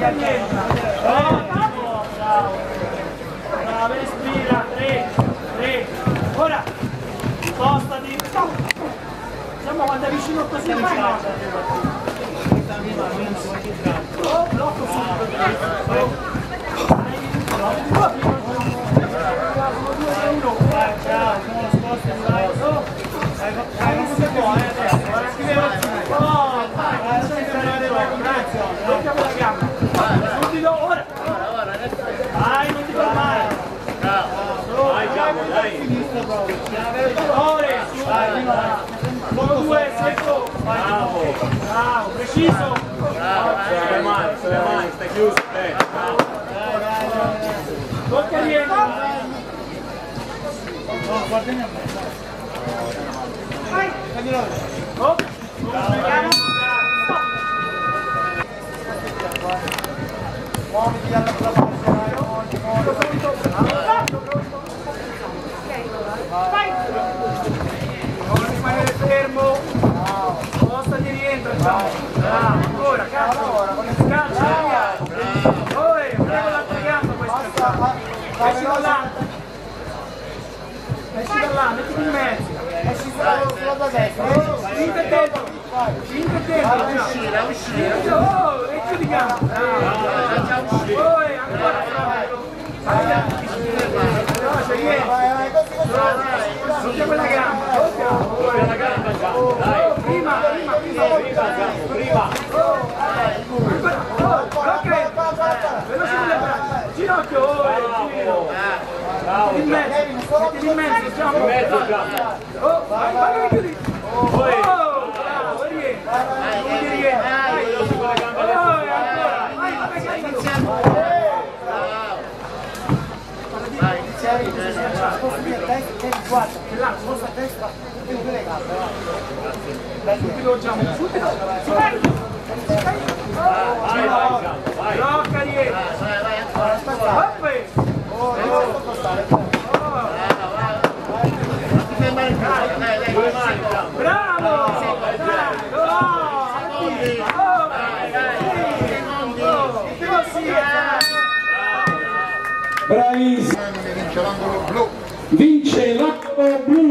Bravo, respira, 3, ora, spostati. Siamo quando è vicino così, vai. Blocco subito. Vai, non ti fermare. Vai, dai. Solo 2, secco. Bravo, preciso. Sulle mani, stai chiuso. Tocca dietro. Guardami a me. Vai. Oh. Muoviti dalla tua parte, Vai! Non rimanere fermo! Spostati e rientra! Bravo! Ancora, cazzo! Scaccia! Oi, con l'altra gamba questa! Esci da là! Esci da là, mettiti in mezzo! esci sulla tua destra, Spinta dentro! Spinta dentro! uscire. Oh, e chiudi gamba! Oi, ancora! Vai, così. Tocca quella gamba! La gamba già, dai. Prima! Veloce con le braccia! Ginocchio! Bravo, In mezzo, diciamo! in mezzo già. Oh, vai che chiudi! Oh, bravo, rientri! Veloce con le gambe alle Ancora! Vai, iniziamo! Vai, iniziare, sposti a destra, guarda, che là, sposta a destra, più le gambe, vai. Subito, subito! vai. Blocca dietro! Hoppe! Sulle mani, Bravo! Bravissimo! Vince l'angolo blu. Vince l'angolo blu.